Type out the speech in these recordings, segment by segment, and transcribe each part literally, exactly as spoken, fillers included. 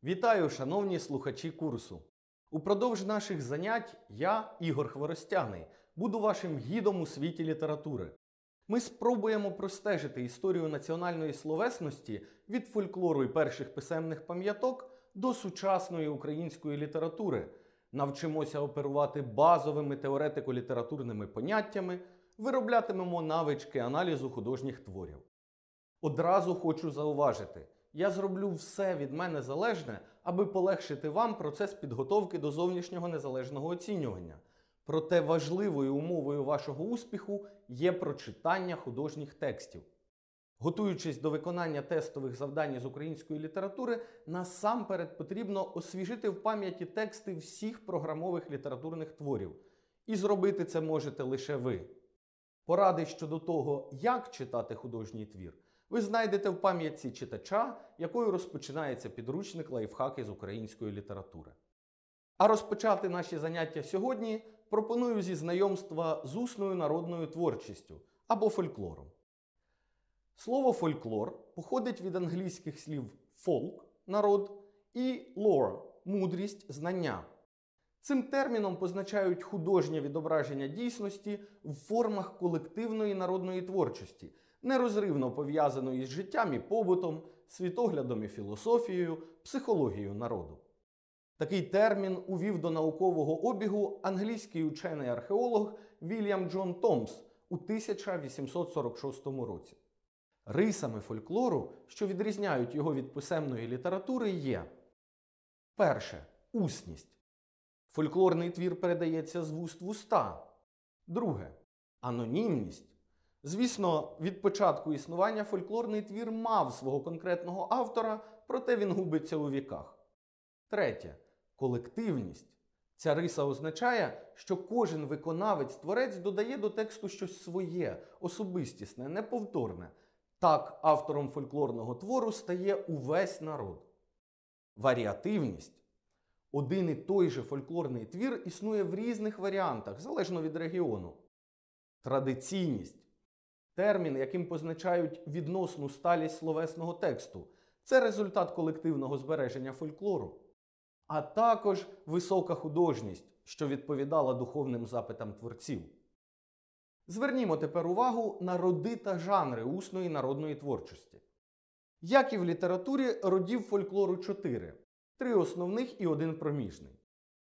Вітаю, шановні слухачі курсу! Упродовж наших занять я, Ігор Хворостяний, буду вашим гідом у світі літератури. Ми спробуємо простежити історію національної словесності від фольклору і перших писемних пам'яток до сучасної української літератури, навчимося оперувати базовими теоретико-літературними поняттями, вироблятимемо навички аналізу художніх творів. Одразу хочу зауважити, я зроблю все від мене залежне, аби полегшити вам процес підготовки до зовнішнього незалежного оцінювання. Проте важливою умовою вашого успіху є прочитання художніх текстів. Готуючись до виконання тестових завдань з української літератури, насамперед потрібно освіжити в пам'яті тексти всіх програмових літературних творів. І зробити це можете лише ви. Поради щодо того, як читати художній твір, ви знайдете в пам'ятці читача, якою розпочинається підручник «Лайфхаки з української літератури». А розпочати наші заняття сьогодні пропоную зі знайомства з усною народною творчістю або фольклором. Слово «фольклор» походить від англійських слів «folk» – народ і «lore» – мудрість, знання. Цим терміном позначають художнє відображення дійсності в формах колективної народної творчості, нерозривно пов'язаної з життям і побутом, світоглядом і філософією, психологією народу. Такий термін увів до наукового обігу англійський учений-археолог Вільям Джон Томс у тисяча вісімсот сорок шостому році. Рисами фольклору, що відрізняють його від писемної літератури, є: перше – усність. Фольклорний твір передається з вуст в уста. Друге – анонімність. Звісно, від початку існування фольклорний твір мав свого конкретного автора, проте він губиться у віках. Третє – колективність. Ця риса означає, що кожен виконавець-творець додає до тексту щось своє, особистісне, неповторне. Так автором фольклорного твору стає увесь народ. Варіативність. Один і той же фольклорний твір існує в різних варіантах, залежно від регіону. Традиційність. Термін, яким позначають відносну сталість словесного тексту. Це результат колективного збереження фольклору. А також висока художність, що відповідала духовним запитам творців. Звернімо тепер увагу на роди та жанри усної народної творчості. Як і в літературі, родів фольклору чотири. Три основних і один проміжний.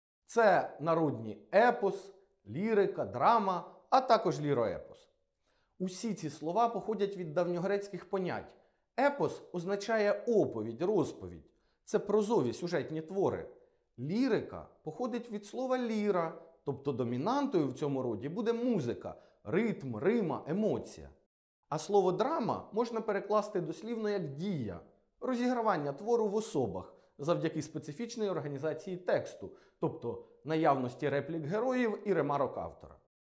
Це народні епос, лірика, драма, а також ліроепос. Усі ці слова походять від давньогрецьких понять. Епос означає оповідь, розповідь. Це прозові сюжетні твори. Лірика походить від слова ліра, тобто домінантою в цьому роді буде музика, ритм, рима, емоція. А слово драма можна перекласти дослівно як дія, розігравання твору в особах, завдяки специфічній організації тексту, тобто наявності реплік героїв і ремарок автора.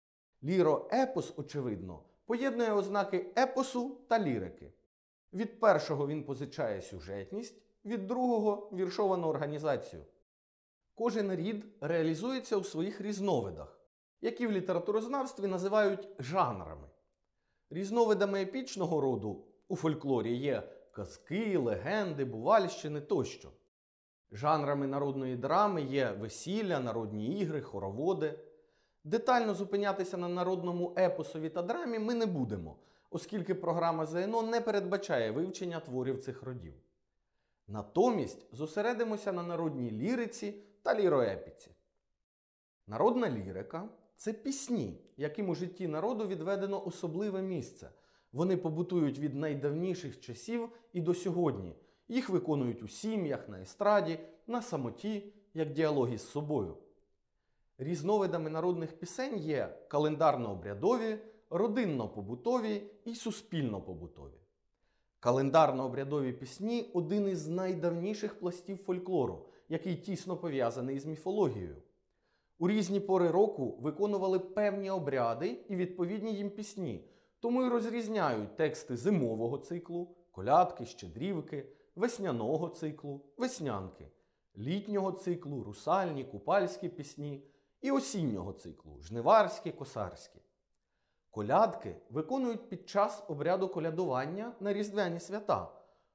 Ліроепос, очевидно, поєднує ознаки епосу та лірики. Від першого він позичає сюжетність, від другого – віршовану організацію. Кожен рід реалізується у своїх різновидах, які в літературознавстві називають жанрами. Різновидами епічного роду у фольклорі є казки, легенди, бувальщини тощо. Жанрами народної драми є весілля, народні ігри, хороводи. Детально зупинятися на народному епосові та драмі ми не будемо, оскільки програма ЗНО не передбачає вивчення творів цих родів. Натомість зосередимося на народній ліриці та ліроепіці. Народна лірика – це пісні, яким у житті народу відведено особливе місце. Вони побутують від найдавніших часів і до сьогодні. Їх виконують у сім'ях, на естраді, на самоті, як діалоги з собою. Різновидами народних пісень є календарно-обрядові, родинно-побутові і суспільно-побутові. Календарно-обрядові пісні – один із найдавніших пластів фольклору, який тісно пов'язаний з міфологією. У різні пори року виконували певні обряди і відповідні їм пісні, тому й розрізняють тексти зимового циклу, колядки, щедрівки, весняного циклу, веснянки, літнього циклу, русальні, купальські пісні і осіннього циклу, жниварські, косарські. Колядки виконують під час обряду колядування на різдвяні свята,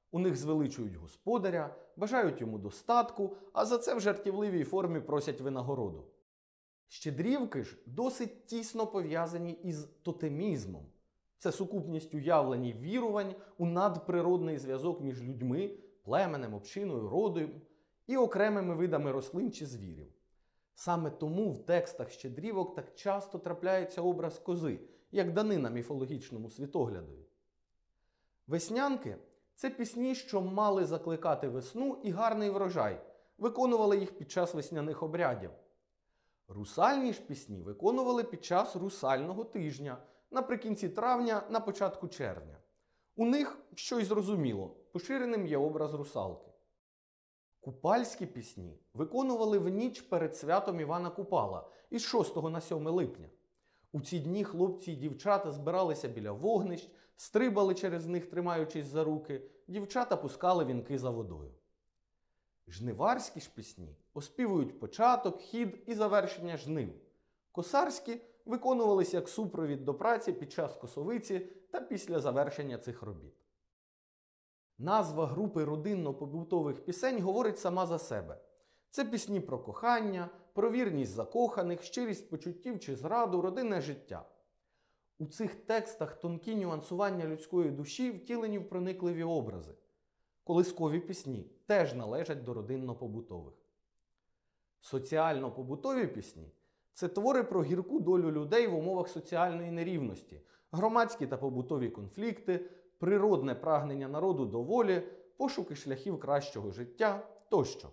У них звеличують господаря, бажають йому достатку, а за це в жартівливій формі просять винагороду. Щедрівки ж досить тісно пов'язані із тотемізмом. Це сукупність уявлень і вірувань у надприродний зв'язок між людьми, племенем, общиною, родом і окремими видами рослин чи звірів. Саме тому в текстах щедрівок так часто трапляється образ кози, як данина міфологічному світоглядові. Веснянки – це пісні, що мали закликати весну і гарний врожай, виконували їх під час весняних обрядів. Русальні ж пісні виконували під час русального тижня, наприкінці травня, на початку червня. У них, що й зрозуміло, поширеним є образ русалки. Купальські пісні виконували в ніч перед святом Івана Купала із шостого на сьоме липня. У ці дні хлопці і дівчата збиралися біля вогнищ, стрибали через них, тримаючись за руки, дівчата пускали вінки за водою. Жниварські ж пісні оспівують початок, хід і завершення жнив. Косарські виконувалися як супровід до праці під час косовиці та після завершення цих робіт. Назва групи родинно-побутових пісень говорить сама за себе. Це пісні про кохання, про вірність закоханих, щирість почуттів чи зраду, родинне життя. У цих текстах тонкі нюансування людської душі втілені в проникливі образи. Колискові пісні теж належать до родинно-побутових. Соціально-побутові пісні – це твори про гірку долю людей в умовах соціальної нерівності, громадські та побутові конфлікти, природне прагнення народу до волі, пошуки шляхів кращого життя тощо.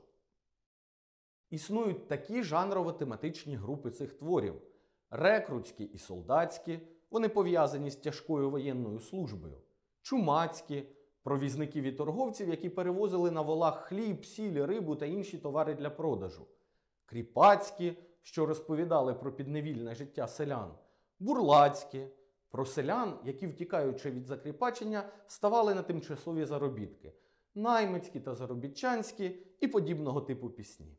Існують такі жанрово-тематичні групи цих творів – рекрутські і солдатські, вони пов'язані з тяжкою воєнною службою, чумацькі, про візників і торговців, які перевозили на волах хліб, сіль, рибу та інші товари для продажу, кріпацькі, що розповідали про підневільне життя селян, бурлацькі, про селян, які, втікаючи від закріпачення, ставали на тимчасові заробітки, наймицькі та заробітчанські і подібного типу пісні.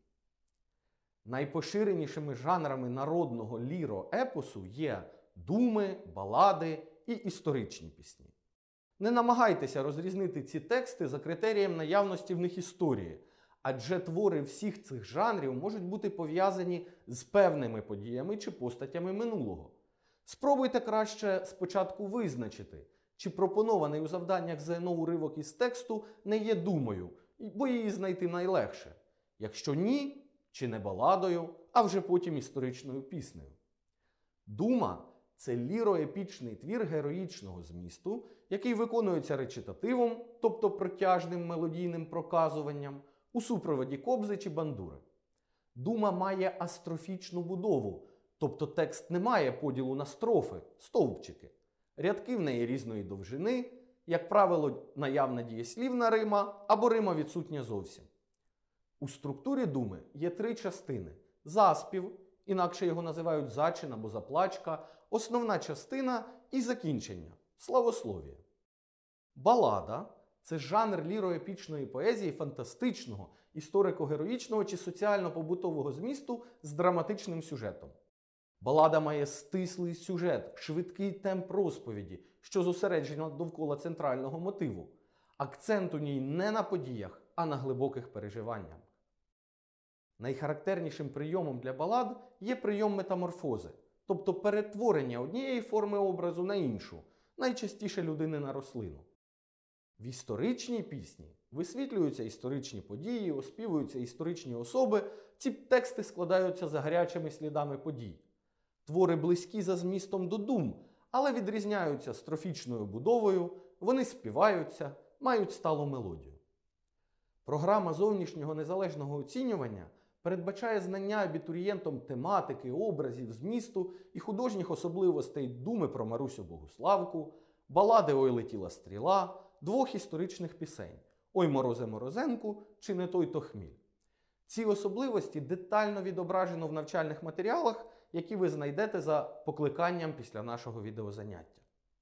Найпоширенішими жанрами народного ліро-епосу є думи, балади і історичні пісні. Не намагайтеся розрізнити ці тексти за критерієм наявності в них історії, адже твори всіх цих жанрів можуть бути пов'язані з певними подіями чи постатями минулого. Спробуйте краще спочатку визначити, чи пропонований у завданнях ЗНО уривок із тексту не є думою, бо її знайти найлегше. Якщо ні, чи не баладою, а вже потім історичною піснею. Дума – це ліроепічний твір героїчного змісту, який виконується речитативом, тобто протяжним мелодійним проказуванням, у супроводі кобзи чи бандури. Дума має астрофічну будову, тобто текст не має поділу на строфи, стовпчики. Рядки в неї різної довжини, як правило, наявна дієслівна рима або рима відсутня зовсім. У структурі думи є три частини – заспів, інакше його називають зачин або заплачка, основна частина і закінчення – славослов'я. Балада – це жанр ліроепічної поезії фантастичного, історико-героїчного чи соціально-побутового змісту з драматичним сюжетом. Балада має стислий сюжет, швидкий темп розповіді, що зосереджено довкола центрального мотиву. Акцент у ній не на подіях, а на глибоких переживаннях. Найхарактернішим прийомом для балад є прийом метаморфози, тобто перетворення однієї форми образу на іншу, найчастіше людини на рослину. В історичній пісні висвітлюються історичні події, оспівуються історичні особи, ці тексти складаються за гарячими слідами подій. Твори близькі за змістом до дум, але відрізняються строфічною будовою, вони співаються, мають сталу мелодію. Програма зовнішнього незалежного оцінювання передбачає знання абітурієнтом тематики, образів, змісту і художніх особливостей думи про Марусю Богуславку, балади «Ой летіла стріла», двох історичних пісень «Ой морозе морозенку» чи «Не той то хміль». Ці особливості детально відображено в навчальних матеріалах, які ви знайдете за покликанням після нашого відеозаняття.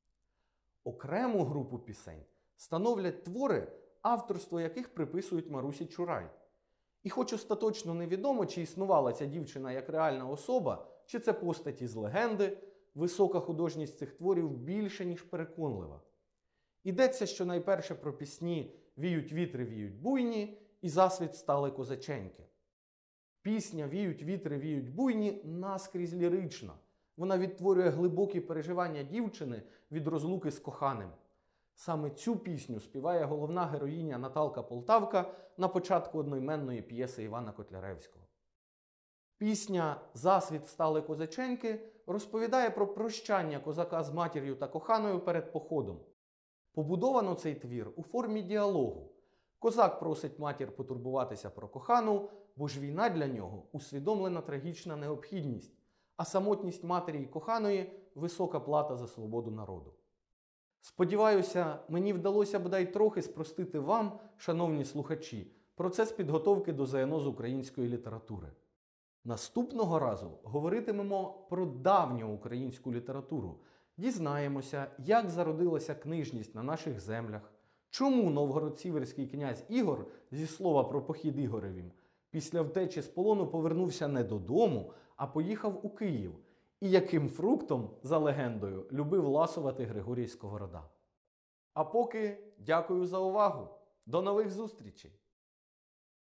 Окрему групу пісень становлять твори, авторство яких приписують Марусі Чурай. І хоч остаточно невідомо, чи існувала ця дівчина як реальна особа, чи це постаті з легенди, висока художність цих творів більше, ніж переконлива. Йдеться щонайперше про пісні «Віють вітри, віють буйні» і «Засвіт стали козаченьки». Пісня «Віють вітри, віють буйні» наскрізь лірична. Вона відтворює глибокі переживання дівчини від розлуки з коханим. Саме цю пісню співає головна героїня Наталка Полтавка на початку одноіменної п'єси Івана Котляревського. Пісня «Засвіт стали козаченьки» розповідає про прощання козака з матір'ю та коханою перед походом. Побудовано цей твір у формі діалогу. Козак просить матір потурбуватися про кохану, бо ж війна для нього – усвідомлена трагічна необхідність, а самотність матері і коханої – висока плата за свободу народу. Сподіваюся, мені вдалося бодай трохи спростити вам, шановні слухачі, процес підготовки до ЗНО з української літератури. Наступного разу говоритимемо про давню українську літературу. Дізнаємося, як зародилася книжність на наших землях, чому новгород-сіверський князь Ігор, зі слова про похід Ігоревім, після втечі з полону повернувся не додому, а поїхав у Київ, і яким фруктом, за легендою, любив ласувати Григорій Сковорода. А поки дякую за увагу. До нових зустрічей!